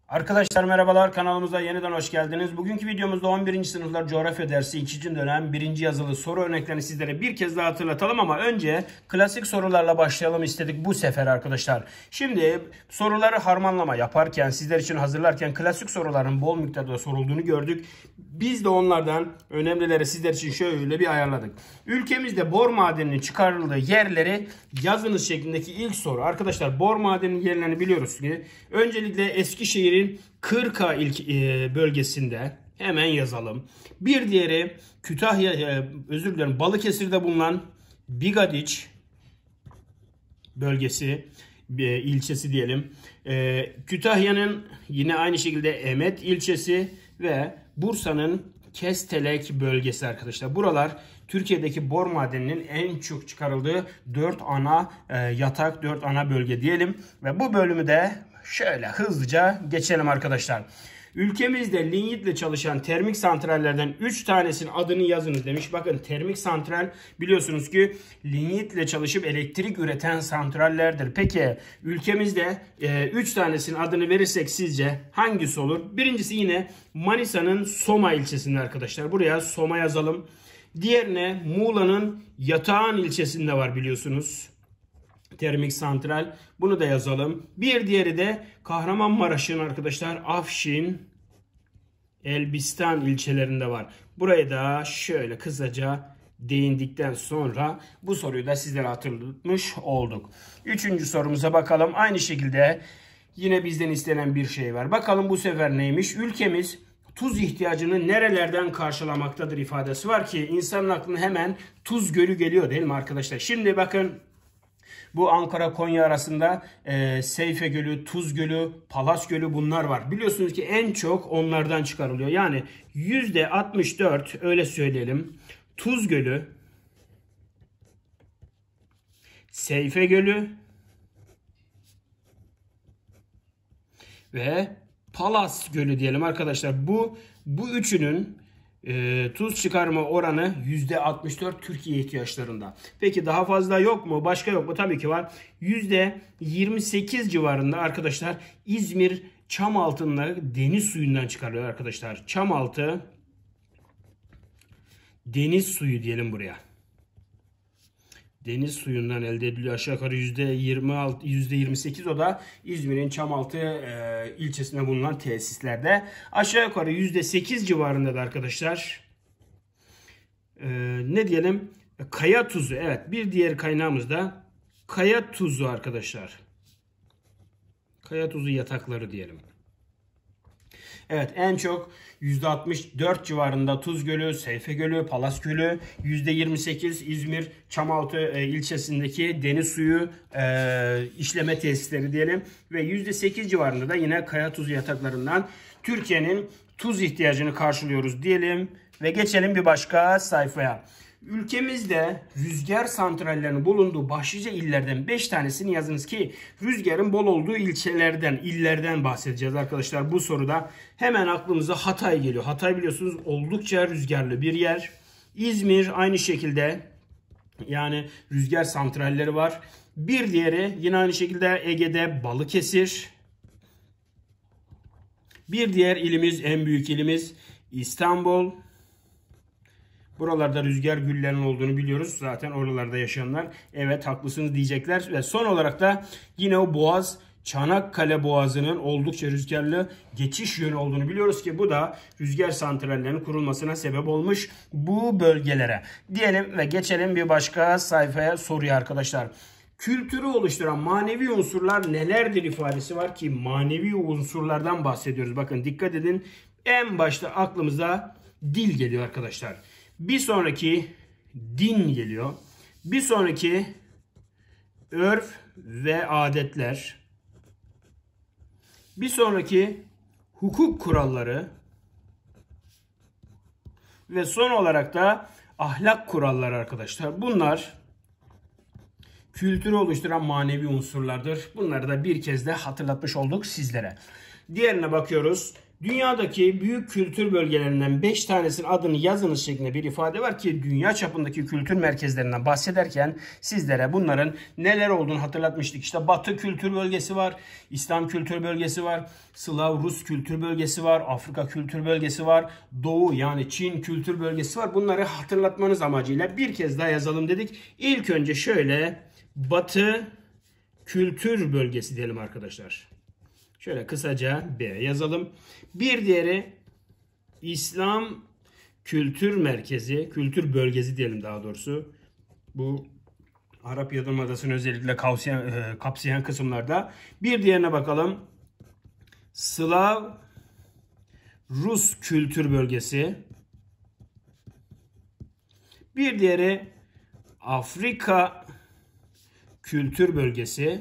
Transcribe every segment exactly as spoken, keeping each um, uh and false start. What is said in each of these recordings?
Arkadaşlar merhabalar, kanalımıza yeniden hoş geldiniz. Bugünkü videomuzda on birinci sınıflar coğrafya dersi ikinci dönem birinci yazılı soru örneklerini sizlere bir kez daha hatırlatalım ama önce klasik sorularla başlayalım istedik bu sefer arkadaşlar. Şimdi soruları harmanlama yaparken, sizler için hazırlarken klasik soruların bol miktarda sorulduğunu gördük. Biz de onlardan önemlileri sizler için şöyle bir ayarladık. Ülkemizde bor madeninin çıkarıldığı yerleri yazınız şeklindeki ilk soru. Arkadaşlar bor madeninin yerlerini biliyoruz ki öncelikle Eskişehir Kırka ilk e, bölgesinde hemen yazalım. Bir diğeri Kütahya, e, özür dilerim Balıkesir'de bulunan Bigadiç bölgesi, e, ilçesi diyelim. E, Kütahya'nın yine aynı şekilde Emet ilçesi ve Bursa'nın Kestelek bölgesi arkadaşlar. Buralar Türkiye'deki bor madeninin en çok çıkarıldığı dört ana e, yatak, dört ana bölge diyelim. Ve bu bölümü de şöyle hızlıca geçelim arkadaşlar. Ülkemizde linyitle çalışan termik santrallerden üç tanesinin adını yazınız demiş. Bakın termik santral biliyorsunuz ki linyitle çalışıp elektrik üreten santrallerdir. Peki ülkemizde üç tanesinin adını verirsek sizce hangisi olur? Birincisi yine Manisa'nın Soma ilçesinde arkadaşlar. Buraya Soma yazalım. Diğerine Muğla'nın Yatağan ilçesinde var biliyorsunuz. Termik santral. Bunu da yazalım. Bir diğeri de Kahramanmaraş'ın arkadaşlar Afşin, Elbistan ilçelerinde var. Buraya da şöyle kısaca değindikten sonra bu soruyu da sizlere hatırlatmış olduk. Üçüncü sorumuza bakalım. Aynı şekilde yine bizden istenen bir şey var. Bakalım bu sefer neymiş? Ülkemiz tuz ihtiyacını nerelerden karşılamaktadır ifadesi var ki insanın aklına hemen Tuz Gölü geliyor değil mi arkadaşlar? Şimdi bakın. Bu Ankara-Konya arasında e, Seyfe Gölü, Tuz Gölü, Palas Gölü bunlar var. Biliyorsunuz ki en çok onlardan çıkarılıyor. Yani yüzde altmış dört öyle söyleyelim. Tuz Gölü, Seyfe Gölü ve Palas Gölü diyelim arkadaşlar. Bu bu üçünün E, tuz çıkarma oranı yüzde altmış dört Türkiye ihtiyaçlarında. Peki daha fazla yok mu? Başka yok mu? Tabii ki var. yüzde yirmi sekiz civarında arkadaşlar İzmir Çamaltı'nda deniz suyundan çıkarılıyor arkadaşlar. Çamaltı deniz suyu diyelim buraya. Deniz suyundan elde ediliyor. Aşağı yukarı yüzde yirmi altı, yüzde yirmi sekiz o da İzmir'in Çamaltı e, ilçesinde bulunan tesislerde. Aşağı yukarı yüzde sekiz civarında da arkadaşlar e, ne diyelim? Kaya tuzu. Evet, bir diğer kaynağımız da kaya tuzu arkadaşlar. Kaya tuzu yatakları diyelim. Evet, en çok yüzde altmış dört civarında Tuz Gölü, Seyfe Gölü, Palas Gölü, yüzde yirmi sekiz İzmir Çamaltı e, ilçesindeki deniz suyu e, işleme tesisleri diyelim ve yüzde sekiz civarında da yine kaya tuzu yataklarından Türkiye'nin tuz ihtiyacını karşılıyoruz diyelim ve geçelim bir başka sayfaya. Ülkemizde rüzgar santrallerinin bulunduğu başlıca illerden beş tanesini yazınız ki rüzgarın bol olduğu ilçelerden, illerden bahsedeceğiz arkadaşlar. Bu soruda hemen aklımıza Hatay geliyor. Hatay biliyorsunuz oldukça rüzgarlı bir yer. İzmir aynı şekilde, yani rüzgar santralleri var. Bir diğeri yine aynı şekilde Ege'de Balıkesir. Bir diğer ilimiz, en büyük ilimiz İstanbul. Buralarda rüzgar güllerinin olduğunu biliyoruz. Zaten oralarda yaşayanlar evet haklısınız diyecekler. Ve son olarak da yine o boğaz, Çanakkale Boğazı'nın oldukça rüzgarlı geçiş yönü olduğunu biliyoruz ki bu da rüzgar santrallerinin kurulmasına sebep olmuş bu bölgelere. Diyelim ve geçelim bir başka sayfaya, soruya arkadaşlar. Kültürü oluşturan manevi unsurlar nelerdir ifadesi var ki manevi unsurlardan bahsediyoruz. Bakın dikkat edin, en başta aklımıza dil geliyor arkadaşlar. Bir sonraki din geliyor. Bir sonraki örf ve adetler. Bir sonraki hukuk kuralları. Ve son olarak da ahlak kuralları arkadaşlar. Bunlar kültürü oluşturan manevi unsurlardır. Bunları da bir kez de hatırlatmış olduk sizlere. Diğerine bakıyoruz. Dünyadaki büyük kültür bölgelerinden beş tanesinin adını yazınız şeklinde bir ifade var ki dünya çapındaki kültür merkezlerinden bahsederken sizlere bunların neler olduğunu hatırlatmıştık. İşte Batı kültür bölgesi var, İslam kültür bölgesi var, Slav Rus kültür bölgesi var, Afrika kültür bölgesi var, Doğu yani Çin kültür bölgesi var. Bunları hatırlatmanız amacıyla bir kez daha yazalım dedik. İlk önce şöyle Batı kültür bölgesi diyelim arkadaşlar. Şöyle kısaca B yazalım. Bir diğeri İslam kültür merkezi, kültür bölgesi diyelim daha doğrusu. Bu Arap Yarımadası'nı özellikle kapsayan, e, kapsayan kısımlarda. Bir diğerine bakalım. Slav Rus kültür bölgesi. Bir diğeri Afrika kültür bölgesi.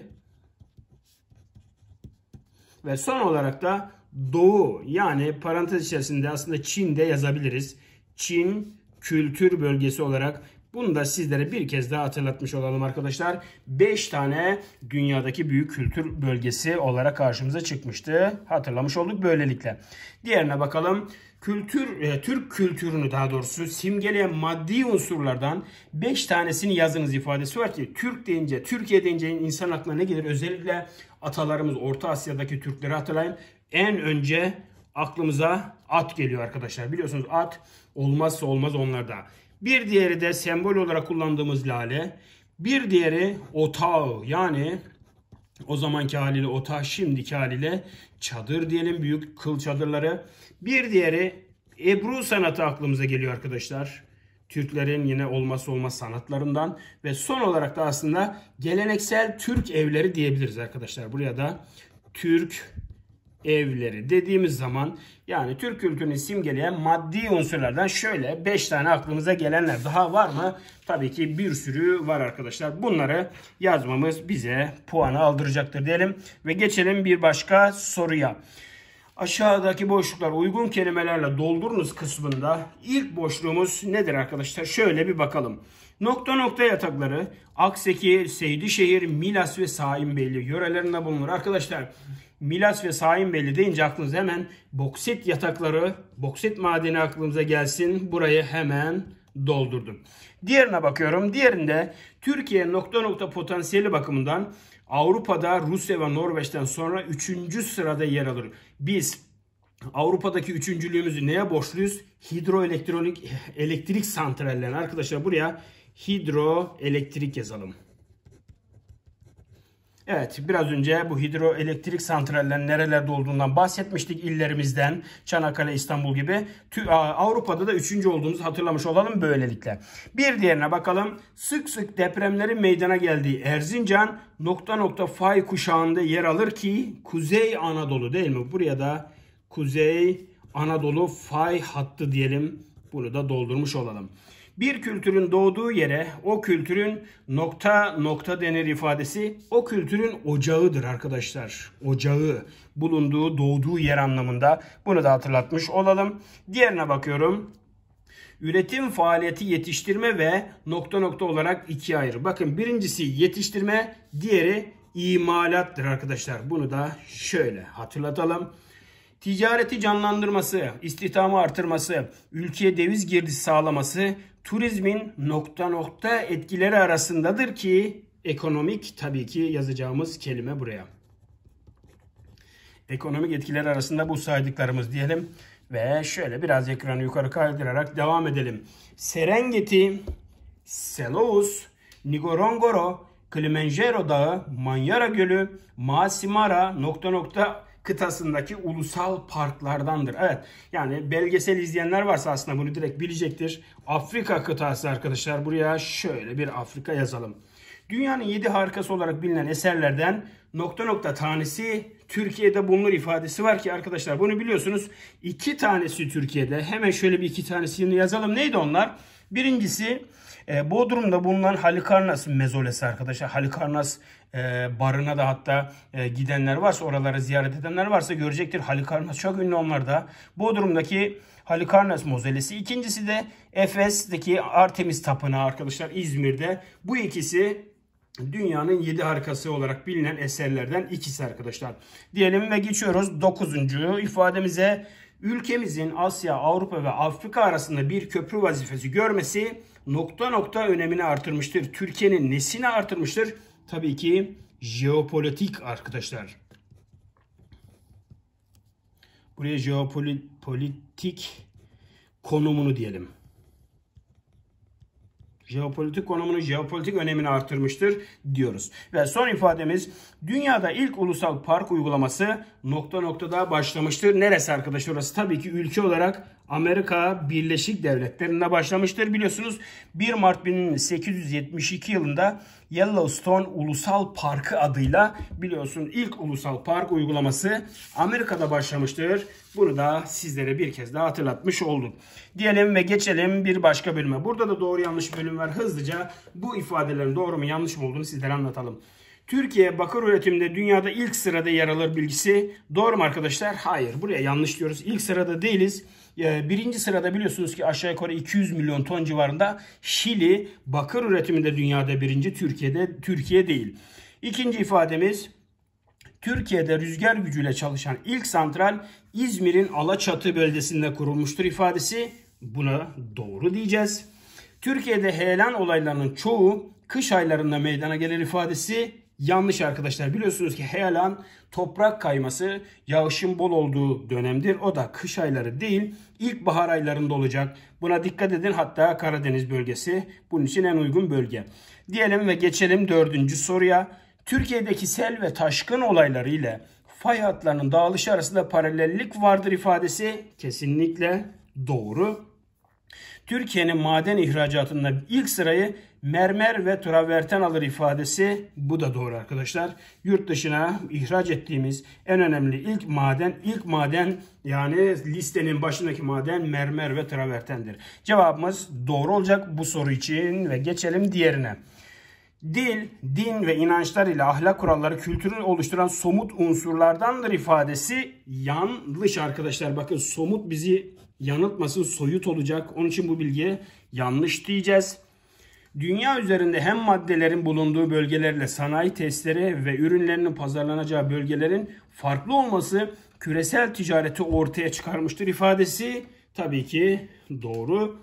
Ve son olarak da Doğu yani parantez içerisinde aslında Çin'de yazabiliriz. Çin kültür bölgesi olarak bunu da sizlere bir kez daha hatırlatmış olalım arkadaşlar. beş tane dünyadaki büyük kültür bölgesi olarak karşımıza çıkmıştı. Hatırlamış olduk böylelikle. Diğerine bakalım. Kültür, e, Türk kültürünü daha doğrusu simgeleyen maddi unsurlardan beş tanesini yazınız ifadesi var ki Türk deyince, Türkiye deyince insan aklına ne gelir? Özellikle atalarımız Orta Asya'daki Türkleri hatırlayın. En önce aklımıza at geliyor arkadaşlar. Biliyorsunuz at olmazsa olmaz onlarda. Bir diğeri de sembol olarak kullandığımız lale. Bir diğeri otağı yani o zamanki haliyle otağı, şimdiki haliyle çadır diyelim, büyük kıl çadırları. Bir diğeri Ebru sanatı aklımıza geliyor arkadaşlar. Türklerin yine olmazsa olmaz sanatlarından. Ve son olarak da aslında geleneksel Türk evleri diyebiliriz arkadaşlar. Buraya da Türk evleri dediğimiz zaman yani Türk kültürünü simgeleyen maddi unsurlardan şöyle beş tane aklımıza gelenler daha var mı? Tabii ki bir sürü var arkadaşlar. Bunları yazmamız bize puanı aldıracaktır diyelim. Ve geçelim bir başka soruya. Aşağıdaki boşluklar uygun kelimelerle doldurunuz kısmında ilk boşluğumuz nedir arkadaşlar? Şöyle bir bakalım. Nokta nokta yatakları Akseki, Seydişehir, Milas ve Saimbeyli yörelerinde bulunur. Arkadaşlar Milas ve Saimbeyli deyince aklınıza hemen boksit yatakları, boksit madeni aklımıza gelsin. Burayı hemen doldurdum. Diğerine bakıyorum. Diğerinde Türkiye nokta nokta potansiyeli bakımından Avrupa'da Rusya ve Norveç'ten sonra üçüncü sırada yer alır. Biz Avrupa'daki üçüncülüğümüzü neye borçluyuz? Hidroelektrik elektrik santrallerine. Arkadaşlar buraya hidroelektrik yazalım. Evet, biraz önce bu hidroelektrik santrallerin nerelerde olduğundan bahsetmiştik. İllerimizden Çanakkale, İstanbul gibi. Avrupa'da da üçüncü olduğumuzu hatırlamış olalım böylelikle. Bir diğerine bakalım. Sık sık depremlerin meydana geldiği Erzincan nokta nokta fay kuşağında yer alır ki Kuzey Anadolu değil mi? Buraya da Kuzey Anadolu fay hattı diyelim. Bunu da doldurmuş olalım. Bir kültürün doğduğu yere o kültürün nokta nokta denir ifadesi o kültürün ocağıdır arkadaşlar. Ocağı bulunduğu, doğduğu yer anlamında. Bunu da hatırlatmış olalım. Diğerine bakıyorum. Üretim faaliyeti yetiştirme ve nokta nokta olarak ikiye ayırır. Bakın birincisi yetiştirme, diğeri imalattır arkadaşlar. Bunu da şöyle hatırlatalım. Ticareti canlandırması, istihdamı artırması, ülkeye döviz girdisi sağlaması turizmin nokta nokta etkileri arasındadır ki ekonomik tabii ki yazacağımız kelime buraya. Ekonomik etkileri arasında bu saydıklarımız diyelim ve şöyle biraz ekranı yukarı kaydırarak devam edelim. Serengeti, Selous, Ngorongoro, Kilimanjaro Dağı, Manyara Gölü, Maasimara nokta nokta kıtasındaki ulusal parklardandır. Evet yani belgesel izleyenler varsa aslında bunu direkt bilecektir. Afrika kıtası arkadaşlar. Buraya şöyle bir Afrika yazalım. Dünyanın yedi harikası olarak bilinen eserlerden nokta nokta tanesi Türkiye'de bulunur ifadesi var ki arkadaşlar bunu biliyorsunuz. İki tanesi Türkiye'de. Hemen şöyle bir iki tanesini yazalım. Neydi onlar? Birincisi e, Bodrum'da bulunan Halikarnas mezolesi arkadaşlar. Halikarnas e, barına da hatta e, gidenler varsa, oraları ziyaret edenler varsa görecektir. Halikarnas çok ünlü onlarda. Bodrum'daki Halikarnas mozolesi. İkincisi de Efes'teki Artemis Tapınağı arkadaşlar, İzmir'de. Bu ikisi dünyanın yedi harikası olarak bilinen eserlerden ikisi arkadaşlar. Diyelim ve geçiyoruz dokuzuncu ifademize. Ülkemizin Asya, Avrupa ve Afrika arasında bir köprü vazifesi görmesi nokta nokta önemini artırmıştır. Türkiye'nin nesini artırmıştır? Tabii ki jeopolitik arkadaşlar. Buraya jeopolitik konumunu diyelim. Jeopolitik konumunu, jeopolitik önemini artırmıştır diyoruz. Ve son ifademiz, dünyada ilk ulusal park uygulaması nokta noktada başlamıştır. Neresi arkadaşlar orası? Tabii ki ülke olarak Amerika Birleşik Devletleri'nde başlamıştır. Biliyorsunuz bir Mart bin sekiz yüz yetmiş iki yılında Yellowstone Ulusal Parkı adıyla biliyorsun ilk ulusal park uygulaması Amerika'da başlamıştır. Bunu da sizlere bir kez daha hatırlatmış oldum. Diyelim ve geçelim bir başka bölüme. Burada da doğru yanlış bölüm var. Hızlıca bu ifadelerin doğru mu yanlış mı olduğunu sizlere anlatalım. Türkiye bakır üretiminde dünyada ilk sırada yer alır bilgisi doğru mu arkadaşlar? Hayır. Buraya yanlış diyoruz. İlk sırada değiliz. Birinci sırada biliyorsunuz ki aşağı yukarı iki yüz milyon ton civarında Şili bakır üretiminde dünyada birinci, Türkiye'de Türkiye değil. İkinci ifademiz, Türkiye'de rüzgar gücüyle çalışan ilk santral İzmir'in Alaçatı bölgesinde kurulmuştur ifadesi. Buna doğru diyeceğiz. Türkiye'de heyelan olaylarının çoğu kış aylarında meydana gelir ifadesi yanlış arkadaşlar. Biliyorsunuz ki heyelan toprak kayması, yağışın bol olduğu dönemdir. O da kış ayları değil, ilkbahar aylarında olacak. Buna dikkat edin. Hatta Karadeniz bölgesi bunun için en uygun bölge. Diyelim ve geçelim dördüncü soruya. Türkiye'deki sel ve taşkın olayları ile fay hatlarının dağılışı arasında paralellik vardır ifadesi kesinlikle doğru. Türkiye'nin maden ihracatında ilk sırayı mermer ve traverten alır ifadesi bu da doğru arkadaşlar. Yurt dışına ihraç ettiğimiz en önemli ilk maden, ilk maden yani listenin başındaki maden mermer ve travertendir. Cevabımız doğru olacak bu soru için ve geçelim diğerine. Dil, din ve inançlar ile ahlak kuralları kültürü oluşturan somut unsurlardandır ifadesi yanlış arkadaşlar. Bakın somut bizi yanıltmasın, soyut olacak. Onun için bu bilgiye yanlış diyeceğiz. Dünya üzerinde hem maddelerin bulunduğu bölgelerle sanayi testleri ve ürünlerinin pazarlanacağı bölgelerin farklı olması küresel ticareti ortaya çıkarmıştır ifadesi tabii ki doğru.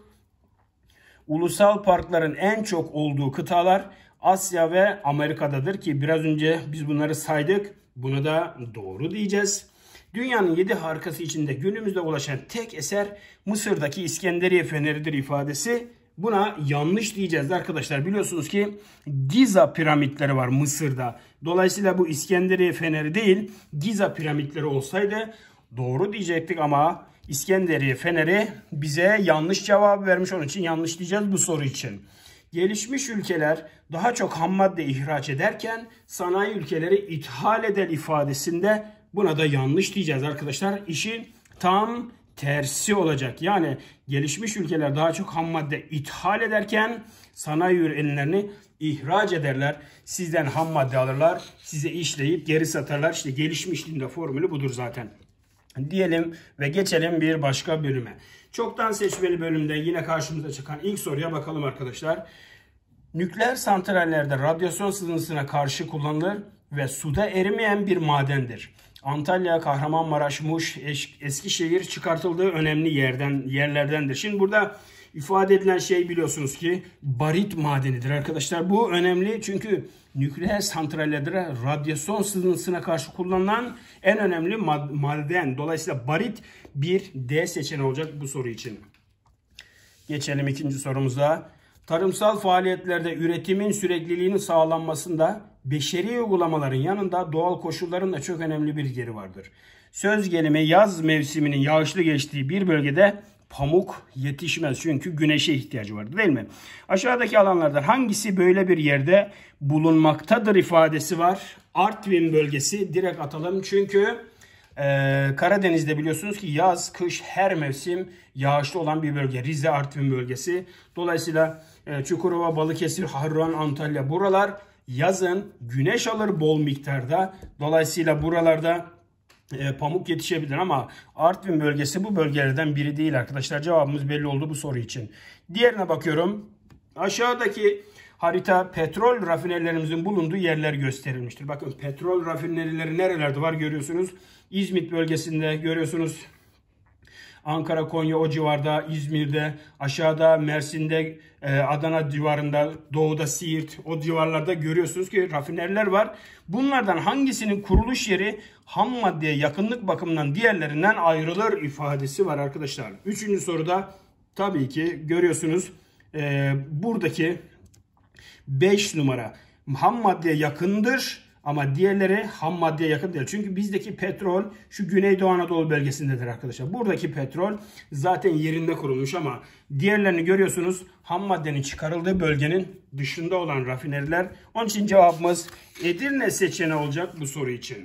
Ulusal parkların en çok olduğu kıtalar Asya ve Amerika'dadır ki biraz önce biz bunları saydık. Bunu da doğru diyeceğiz. Dünyanın yedi harikası içinde günümüzde ulaşan tek eser Mısır'daki İskenderiye Feneri'dir ifadesi. Buna yanlış diyeceğiz arkadaşlar. Biliyorsunuz ki Giza piramitleri var Mısır'da. Dolayısıyla bu İskenderiye Feneri değil, Giza piramitleri olsaydı doğru diyecektik ama İskenderiye Feneri bize yanlış cevap vermiş. Onun için yanlış diyeceğiz bu soru için. Gelişmiş ülkeler daha çok ham madde ihraç ederken sanayi ülkeleri ithal eder ifadesinde buna da yanlış diyeceğiz arkadaşlar. İşin tam tersi olacak. Yani gelişmiş ülkeler daha çok ham madde ithal ederken sanayi ürünlerini ihraç ederler. Sizden ham madde alırlar, size işleyip geri satarlar. İşte gelişmişliğin de formülü budur zaten. Diyelim ve geçelim bir başka bölüme. Çoktan seçmeli bölümde yine karşımıza çıkan ilk soruya bakalım arkadaşlar. Nükleer santrallerde radyasyon sızıntısına karşı kullanılır ve suda erimeyen bir madendir. Antalya, Kahramanmaraş, Muş, Eskişehir çıkartıldığı önemli yerden yerlerdendir. Şimdi burada ifade edilen şey biliyorsunuz ki barit madenidir arkadaşlar. Bu önemli çünkü nükleer santrallerde radyasyon sızıntısına karşı kullanılan en önemli maden. Dolayısıyla barit bir D seçeneği olacak bu soru için. Geçelim ikinci sorumuza. Tarımsal faaliyetlerde üretimin sürekliliğinin sağlanmasında beşeri uygulamaların yanında doğal koşulların da çok önemli bir yeri vardır. Söz gelimi yaz mevsiminin yağışlı geçtiği bir bölgede pamuk yetişmez çünkü güneşe ihtiyacı vardır değil mi? Aşağıdaki alanlardan hangisi böyle bir yerde bulunmaktadır ifadesi var. Artvin bölgesi direkt atalım çünkü e, Karadeniz'de biliyorsunuz ki yaz, kış her mevsim yağışlı olan bir bölge. Rize, Artvin bölgesi. Dolayısıyla e, Çukurova, Balıkesir, Harran, Antalya buralar yazın güneş alır bol miktarda. Dolayısıyla buralarda e, pamuk yetişebilir ama Artvin bölgesi bu bölgelerden biri değil arkadaşlar. Cevabımız belli oldu bu soru için. Diğerine bakıyorum. Aşağıdaki Harita petrol rafinerilerimizin bulunduğu yerler gösterilmiştir. Bakın petrol rafinerileri nerelerde var görüyorsunuz. İzmit bölgesinde görüyorsunuz. Ankara, Konya o civarda, İzmir'de, aşağıda Mersin'de, Adana civarında, doğuda Siirt o civarlarda görüyorsunuz ki rafineriler var. Bunlardan hangisinin kuruluş yeri ham maddeye yakınlık bakımından diğerlerinden ayrılır ifadesi var arkadaşlar. Üçüncü soruda tabii ki görüyorsunuz e, buradaki beş numara ham maddeye yakındır. Ama diğerleri ham maddeye yakın değil. Çünkü bizdeki petrol şu Güneydoğu Anadolu bölgesindedir arkadaşlar. Buradaki petrol zaten yerinde kurulmuş ama diğerlerini görüyorsunuz ham maddenin çıkarıldığı bölgenin dışında olan rafineriler. Onun için cevabımız Edirne seçeneği olacak bu soru için.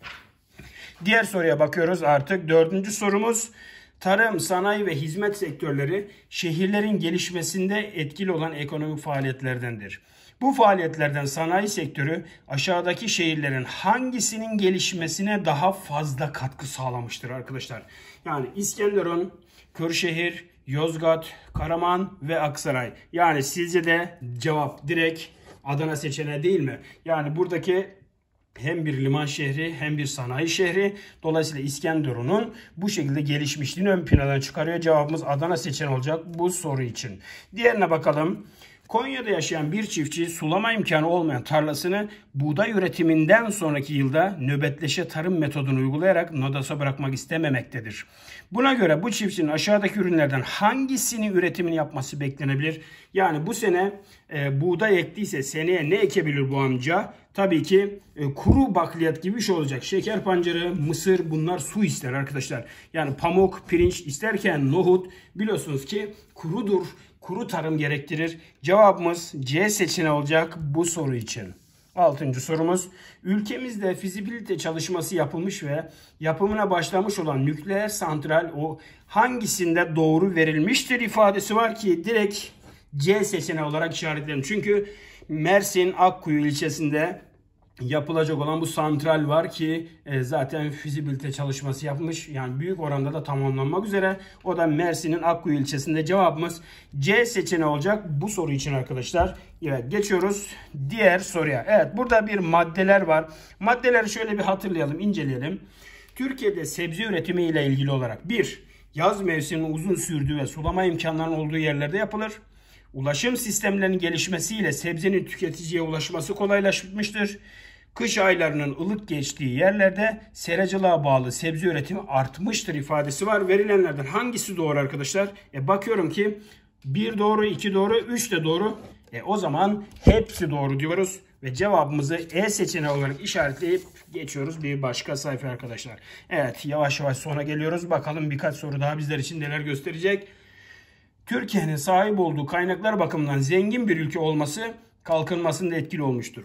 Diğer soruya bakıyoruz artık. Dördüncü sorumuz. Tarım, sanayi ve hizmet sektörleri şehirlerin gelişmesinde etkili olan ekonomik faaliyetlerdendir. Bu faaliyetlerden sanayi sektörü aşağıdaki şehirlerin hangisinin gelişmesine daha fazla katkı sağlamıştır arkadaşlar? Yani İskenderun, Kırşehir, Yozgat, Karaman ve Aksaray. Yani sizce de cevap direkt Adana seçeneği değil mi? Yani buradaki hem bir liman şehri hem bir sanayi şehri. Dolayısıyla İskenderun'un bu şekilde gelişmişliğini ön plana çıkarıyor. Cevabımız Adana seçeneği olacak bu soru için. Diğerine bakalım. Konya'da yaşayan bir çiftçi sulama imkanı olmayan tarlasını buğday üretiminden sonraki yılda nöbetleşe tarım metodunu uygulayarak Nodas'a bırakmak istememektedir. Buna göre bu çiftçinin aşağıdaki ürünlerden hangisini üretimini yapması beklenebilir? Yani bu sene e, buğday ektiyse seneye ne ekebilir bu amca? Tabii ki e, kuru bakliyat gibi bir şey olacak. Şeker pancarı, mısır bunlar su ister arkadaşlar. Yani pamuk, pirinç isterken nohut biliyorsunuz ki kurudur. Kuru tarım gerektirir. Cevabımız C seçeneği olacak bu soru için. Altıncı sorumuz. Ülkemizde fizibilite çalışması yapılmış ve yapımına başlamış olan nükleer santral o hangisinde doğru verilmiştir ifadesi var ki direkt C seçeneği olarak işaretledim. Çünkü Mersin Akkuyu ilçesinde yapılacak olan bu santral var ki e, zaten fizibilite çalışması yapmış. Yani büyük oranda da tamamlanmak üzere. O da Mersin'in Akkuyu ilçesinde. Cevabımız C seçeneği olacak bu soru için arkadaşlar. Evet, geçiyoruz diğer soruya. Evet, burada bir maddeler var. Maddeleri şöyle bir hatırlayalım, inceleyelim. Türkiye'de sebze üretimi ile ilgili olarak bir Yaz mevsiminin uzun sürdüğü ve sulama imkanlarının olduğu yerlerde yapılır. Ulaşım sistemlerinin gelişmesiyle sebzenin tüketiciye ulaşması kolaylaşmıştır. Kış aylarının ılık geçtiği yerlerde seracılığa bağlı sebze üretimi artmıştır ifadesi var. Verilenlerden hangisi doğru arkadaşlar? E bakıyorum ki bir doğru, iki doğru, üç de doğru. E o zaman hepsi doğru diyoruz ve cevabımızı E seçeneği olarak işaretleyip geçiyoruz bir başka sayfa arkadaşlar. Evet, yavaş yavaş sona geliyoruz. Bakalım birkaç soru daha bizler için neler gösterecek. Türkiye'nin sahip olduğu kaynaklar bakımından zengin bir ülke olması kalkınmasında etkili olmuştur.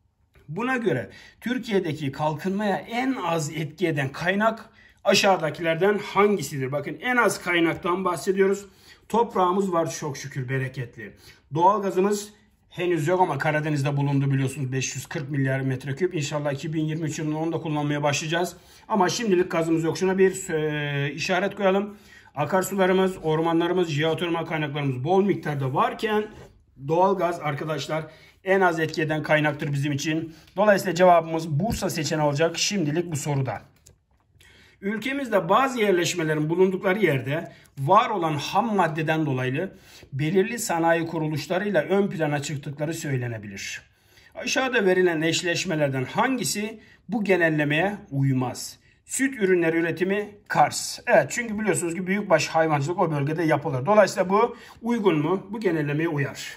Buna göre Türkiye'deki kalkınmaya en az etki eden kaynak aşağıdakilerden hangisidir? Bakın en az kaynaktan bahsediyoruz. Toprağımız var çok şükür bereketli. Doğalgazımız henüz yok ama Karadeniz'de bulundu biliyorsunuz beş yüz kırk milyar metreküp. İnşallah iki bin yirmi üç yılında onu da kullanmaya başlayacağız. Ama şimdilik gazımız yok. Şuna bir e, işaret koyalım. Akarsularımız, ormanlarımız, jeotermal kaynaklarımız bol miktarda varken doğalgaz arkadaşlar en az etki eden kaynaktır bizim için. Dolayısıyla cevabımız Bursa seçeneği olacak şimdilik bu soruda. Ülkemizde bazı yerleşmelerin bulundukları yerde var olan ham maddeden dolayı belirli sanayi kuruluşlarıyla ön plana çıktıkları söylenebilir. Aşağıda verilen eşleşmelerden hangisi bu genellemeye uymaz? Süt ürünleri üretimi Kars. Evet, çünkü biliyorsunuz ki büyükbaş hayvancılık o bölgede yapılır. Dolayısıyla bu uygun mu? Bu genellemeye uyar.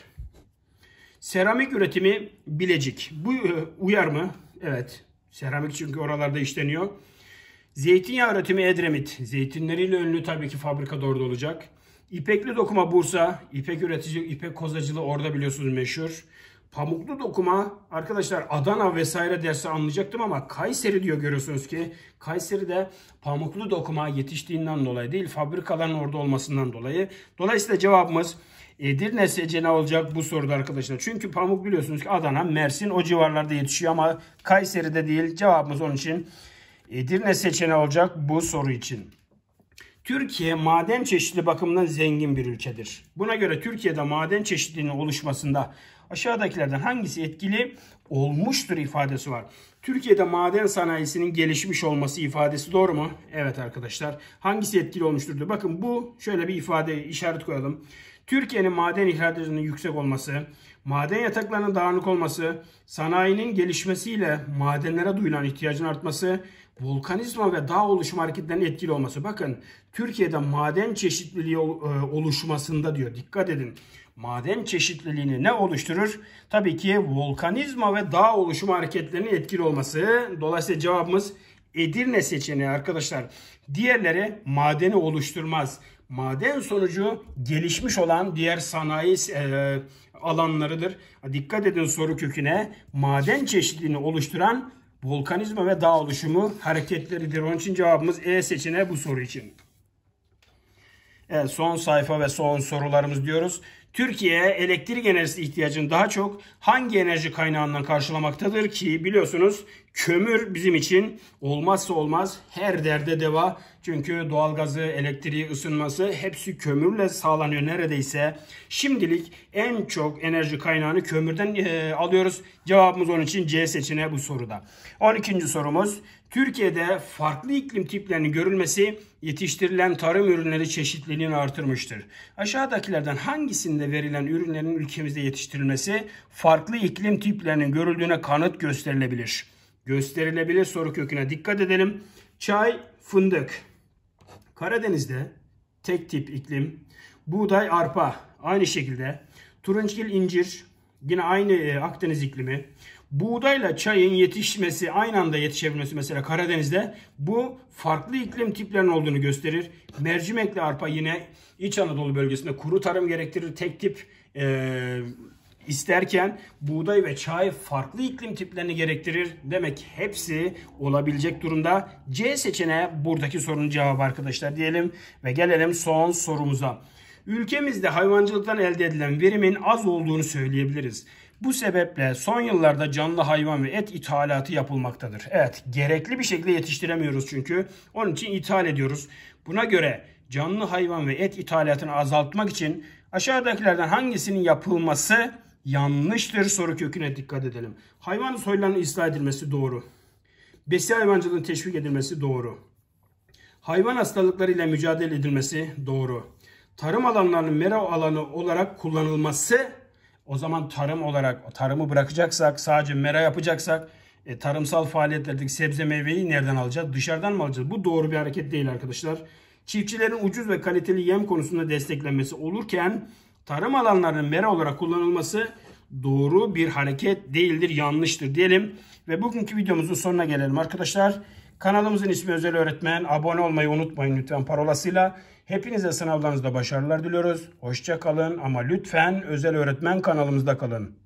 Seramik üretimi Bilecik. Bu uyar mı? Evet. Seramik çünkü oralarda işleniyor. Zeytinyağı üretimi Edremit. Zeytinleriyle ünlü tabii ki fabrika da orada olacak. İpekli dokuma Bursa. İpek üretici, ipek kozacılığı orada biliyorsunuz meşhur. Pamuklu dokuma arkadaşlar Adana vesaire dersi anlayacaktım ama Kayseri diyor görüyorsunuz ki. Kayseri'de pamuklu dokuma yetiştiğinden dolayı değil fabrikaların orada olmasından dolayı. Dolayısıyla cevabımız Edirne seçeneği olacak bu soruda arkadaşlar. Çünkü pamuk biliyorsunuz ki Adana, Mersin o civarlarda yetişiyor ama Kayseri'de değil. Cevabımız onun için Edirne seçeneği olacak bu soru için. Türkiye maden çeşitliliği bakımından zengin bir ülkedir. Buna göre Türkiye'de maden çeşitliliğinin oluşmasında aşağıdakilerden hangisi etkili olmuştur ifadesi var. Türkiye'de maden sanayisinin gelişmiş olması ifadesi doğru mu? Evet arkadaşlar. Hangisi etkili olmuştur diyor. Bakın bu şöyle bir ifade, işaret koyalım. Türkiye'nin maden ihracatının yüksek olması, maden yataklarının dağınık olması, sanayinin gelişmesiyle madenlere duyulan ihtiyacın artması, volkanizma ve dağ oluşumu hareketlerinin etkili olması. Bakın Türkiye'de maden çeşitliliği oluşmasında diyor. Dikkat edin. Maden çeşitliliğini ne oluşturur? Tabii ki volkanizma ve dağ oluşumu hareketlerinin etkili olması. Dolayısıyla cevabımız Edirne seçeneği arkadaşlar. Diğerleri madeni oluşturmaz. Maden sonucu gelişmiş olan diğer sanayi e, alanlarıdır. Dikkat edin soru köküne. Maden çeşitliliğini oluşturan volkanizma ve dağ oluşumu hareketleridir. Onun için cevabımız E seçeneği bu soru için. Evet, son sayfa ve son sorularımız diyoruz. Türkiye elektrik enerjisi ihtiyacını daha çok hangi enerji kaynağından karşılamaktadır ki biliyorsunuz kömür bizim için olmazsa olmaz, her derde deva. Çünkü doğalgazı, elektriği, ısınması hepsi kömürle sağlanıyor neredeyse. Şimdilik en çok enerji kaynağını kömürden e, alıyoruz. Cevabımız onun için C seçeneği bu soruda. on ikinci sorumuz. Türkiye'de farklı iklim tiplerinin görülmesi yetiştirilen tarım ürünleri çeşitliliğini artırmıştır. Aşağıdakilerden hangisinde verilen ürünlerin ülkemizde yetiştirilmesi farklı iklim tiplerinin görüldüğüne kanıt gösterilebilir? Gösterilebilir soru köküne dikkat edelim. Çay, fındık. Karadeniz'de tek tip iklim. Buğday, arpa aynı şekilde. Turunçgil, incir yine aynı Akdeniz iklimi. Buğdayla çayın yetişmesi, aynı anda yetişebilmesi mesela Karadeniz'de, bu farklı iklim tiplerinin olduğunu gösterir. Mercimekle arpa yine İç Anadolu bölgesinde kuru tarım gerektirir. Tek tip e, isterken buğday ve çay farklı iklim tiplerini gerektirir. Demek hepsi olabilecek durumda. C seçeneği buradaki sorunun cevabı arkadaşlar diyelim ve gelelim son sorumuza. Ülkemizde hayvancılıktan elde edilen verimin az olduğunu söyleyebiliriz. Bu sebeple son yıllarda canlı hayvan ve et ithalatı yapılmaktadır. Evet, gerekli bir şekilde yetiştiremiyoruz çünkü. Onun için ithal ediyoruz. Buna göre canlı hayvan ve et ithalatını azaltmak için aşağıdakilerden hangisinin yapılması yanlıştır soru köküne dikkat edelim. Hayvan soylarının ıslah edilmesi doğru. Besi hayvancılığının teşvik edilmesi doğru. Hayvan hastalıklarıyla mücadele edilmesi doğru. Tarım alanlarının mera alanı olarak kullanılması, o zaman tarım olarak tarımı bırakacaksak, sadece mera yapacaksak e, tarımsal faaliyetlerdeki sebze meyveyi nereden alacağız? Dışarıdan mı alacağız? Bu doğru bir hareket değil arkadaşlar. Çiftçilerin ucuz ve kaliteli yem konusunda desteklenmesi olurken tarım alanlarının mera olarak kullanılması doğru bir hareket değildir, yanlıştır diyelim. Ve bugünkü videomuzun sonuna gelelim arkadaşlar. Kanalımızın ismi Özel Öğretmen. Abone olmayı unutmayın lütfen parolasıyla. Hepinize sınavlarınızda başarılar diliyoruz. Hoşça kalın ama lütfen Özel Öğretmen kanalımızda kalın.